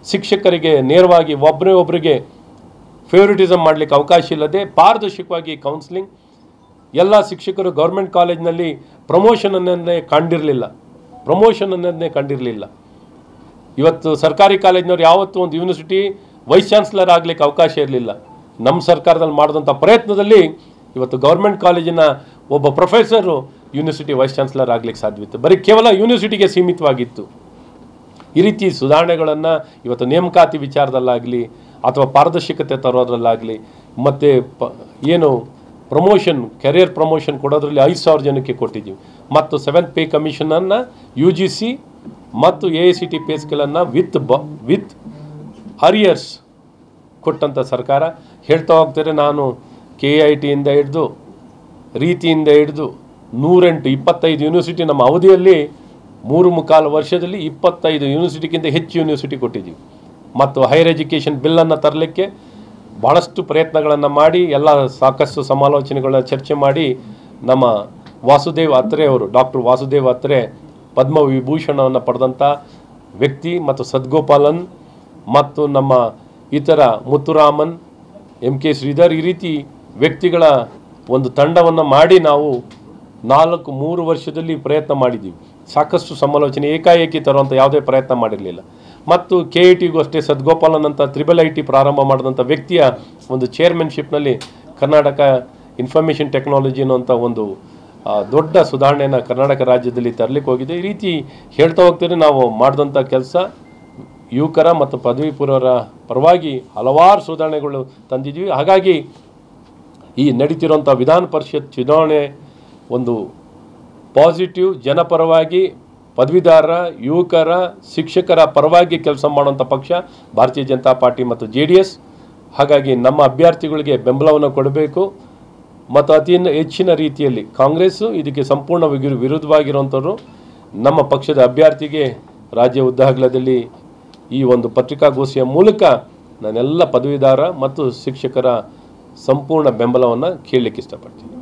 ಶಿಕ್ಷಕರಿಗೆ ನೇರವಾಗಿ ಒಬ್ಬರಿಗೆ ಫೇವರಿಟಿಸಮ್ ಮಾಡಲಿಕ್ಕೆ ಅವಕಾಶ ಇಲ್ಲದೆ ಪಾರದರ್ಶಕವಾಗಿ ಕೌನ್ಸಿಲಿಂಗ್. ಎಲ್ಲ ಶಿಕ್ಷಕರು ಗೌರ್ಮೆಂಟ್ ಕಾಲೇಜ್ನಲ್ಲಿ ಪ್ರಮೋಷನ್ ಅನ್ನೋದನ್ನೇ ಕಂಡಿರಲಿಲ್ಲ. ಇವತ್ತು ಸರ್ಕಾರಿ ಕಾಲೇಜಿನವ್ರು ಯಾವತ್ತೂ ಒಂದು ಯೂನಿವರ್ಸಿಟಿ ವೈಸ್ ಚಾನ್ಸಲರ್ ಆಗಲಿಕ್ಕೆ ಅವಕಾಶ ಇರಲಿಲ್ಲ. ನಮ್ಮ ಸರ್ಕಾರದಲ್ಲಿ ಮಾಡಿದಂಥ ಪ್ರಯತ್ನದಲ್ಲಿ ಇವತ್ತು ಗೌರ್ಮೆಂಟ್ ಕಾಲೇಜಿನ ಒಬ್ಬ ಪ್ರೊಫೆಸರು ಯೂನಿವರ್ಸಿಟಿ ವೈಸ್ ಚಾನ್ಸಲರ್ ಆಗಲಿಕ್ಕೆ ಸಾಧ್ಯವಿತ್ತು. ಬರೀ ಕೇವಲ ಯೂನಿವರ್ಸಿಟಿಗೆ ಸೀಮಿತವಾಗಿತ್ತು. ಈ ರೀತಿ ಸುಧಾರಣೆಗಳನ್ನು ಇವತ್ತು ನೇಮಕಾತಿ ವಿಚಾರದಲ್ಲಾಗಲಿ ಅಥವಾ ಪಾರದರ್ಶಕತೆ ತರೋದ್ರಲ್ಲಾಗಲಿ ಮತ್ತು ಏನು ಪ್ರಮೋಷನ್ ಕೆರಿಯರ್ ಪ್ರಮೋಷನ್ ಕೊಡೋದ್ರಲ್ಲಿ 5,000 ಜನಕ್ಕೆ ಕೊಟ್ಟಿದ್ದೀವಿ. ಮತ್ತು 7th ಪೇ ಕಮಿಷನನ್ನು UGC ಮತ್ತು AICT ಪೇ ಸ್ಕೇಲನ್ನು ವಿತ್ ಅರಿಯರ್ಸ್ ಕೊಟ್ಟಂಥ ಸರ್ಕಾರ. ಹೇಳ್ತಾ ಹೋಗ್ತಾರೆ, ನಾನು KITಯಿಂದ ಹಿಡಿದು ರೀತಿಯಿಂದ ಹಿಡಿದು 125 ಯೂನಿವರ್ಸಿಟಿ ನಮ್ಮ ಅವಧಿಯಲ್ಲಿ 3.25 ವರ್ಷದಲ್ಲಿ 25 ಯೂನಿವರ್ಸಿಟಿಗಿಂತ ಹೆಚ್ಚು ಯೂನಿವರ್ಸಿಟಿ ಕೊಟ್ಟಿದ್ದೀವಿ. ಮತ್ತು ಹೈಯರ್ ಎಜುಕೇಷನ್ ಬಿಲ್ಲನ್ನು ತರಲಿಕ್ಕೆ ಭಾಳಷ್ಟು ಪ್ರಯತ್ನಗಳನ್ನು ಮಾಡಿ ಎಲ್ಲ ಸಾಕಷ್ಟು ಸಮಾಲೋಚನೆಗಳನ್ನ ಚರ್ಚೆ ಮಾಡಿ ನಮ್ಮ ವಾಸುದೇವ್ ಅತ್ರೆ ಅವರು ಡಾಕ್ಟರ್ ವಾಸುದೇವ್ ಅತ್ರೆ ಪದ್ಮವಿಭೂಷಣವನ್ನು ಪಡೆದಂಥ ವ್ಯಕ್ತಿ ಮತ್ತು ಸದ್ಗೋಪಾಲನ್ ಮತ್ತು ನಮ್ಮ ಇತರ ಮುತ್ತುರಾಮನ್, MK ಶ್ರೀಧರ್, ಈ ರೀತಿ ವ್ಯಕ್ತಿಗಳ ಒಂದು ತಂಡವನ್ನು ಮಾಡಿ ನಾವು 3 ವರ್ಷದಲ್ಲಿ ಪ್ರಯತ್ನ ಮಾಡಿದ್ದೀವಿ. ಸಾಕಷ್ಟು ಸಮಾಲೋಚನೆ, ಏಕಾಏಕಿ ತರುವಂಥ ಯಾವುದೇ ಪ್ರಯತ್ನ ಮಾಡಿರಲಿಲ್ಲ. ಮತ್ತು KITಗೂ ಅಷ್ಟೇ ಸದ್ಗೋಪಾಲನ್ ಅಂತ IIIT ಪ್ರಾರಂಭ ಮಾಡಿದಂಥ ವ್ಯಕ್ತಿಯ ಒಂದು ಚೇರ್ಮನ್ಶಿಪ್ನಲ್ಲಿ ಕರ್ನಾಟಕ ಇನ್ಫಾರ್ಮೇಷನ್ ಟೆಕ್ನಾಲಜಿ ಅನ್ನುವಂಥ ಒಂದು ದೊಡ್ಡ ಸುಧಾರಣೆಯನ್ನು ಕರ್ನಾಟಕ ರಾಜ್ಯದಲ್ಲಿ ತರಲಿಕ್ಕೆ ಹೋಗಿದೆ. ಈ ರೀತಿ ಹೇಳ್ತಾ ಹೋಗ್ತಾರೆ, ನಾವು ಮಾಡಿದಂಥ ಕೆಲಸ ಯುವಕರ ಮತ್ತು ಪದವಿ ಪೂರ್ವರ ಪರವಾಗಿ ಹಲವಾರು ಸುಧಾರಣೆಗಳು ತಂದಿದ್ವಿ. ಹಾಗಾಗಿ ಈ ನಡೀತಿರುವಂಥ ವಿಧಾನ ಪರಿಷತ್ ಚುನಾವಣೆ ಒಂದು ಪಾಸಿಟಿವ್, ಜನಪರವಾಗಿ, ಪದವೀಧರರ, ಯುವಕರ, ಶಿಕ್ಷಕರ ಪರವಾಗಿ ಕೆಲಸ ಮಾಡುವಂಥ ಪಕ್ಷ ಭಾರತೀಯ ಜನತಾ ಪಾರ್ಟಿ ಮತ್ತು JDS. ಹಾಗಾಗಿ ನಮ್ಮ ಅಭ್ಯರ್ಥಿಗಳಿಗೆ ಬೆಂಬಲವನ್ನು ಕೊಡಬೇಕು. ಮತ್ತು ಅತಿ ಹೆಚ್ಚಿನ ರೀತಿಯಲ್ಲಿ ಕಾಂಗ್ರೆಸ್ಸು ಇದಕ್ಕೆ ಸಂಪೂರ್ಣ ವಿರುದ್ಧವಾಗಿರುವಂಥವ್ರು ನಮ್ಮ ಪಕ್ಷದ ಅಭ್ಯರ್ಥಿಗೆ ರಾಜ್ಯ ಉದ್ದಾಗಲದಲ್ಲಿ ಈ ಒಂದು ಪತ್ರಿಕಾಗೋಷ್ಠಿಯ ಮೂಲಕ ನಾನೆಲ್ಲ ಪದವೀಧರ ಮತ್ತು ಶಿಕ್ಷಕರ ಸಂಪೂರ್ಣ ಬೆಂಬಲವನ್ನು ಕೇಳಲಿಕ್ಕೆ ಇಷ್ಟಪಡ್ತೀನಿ.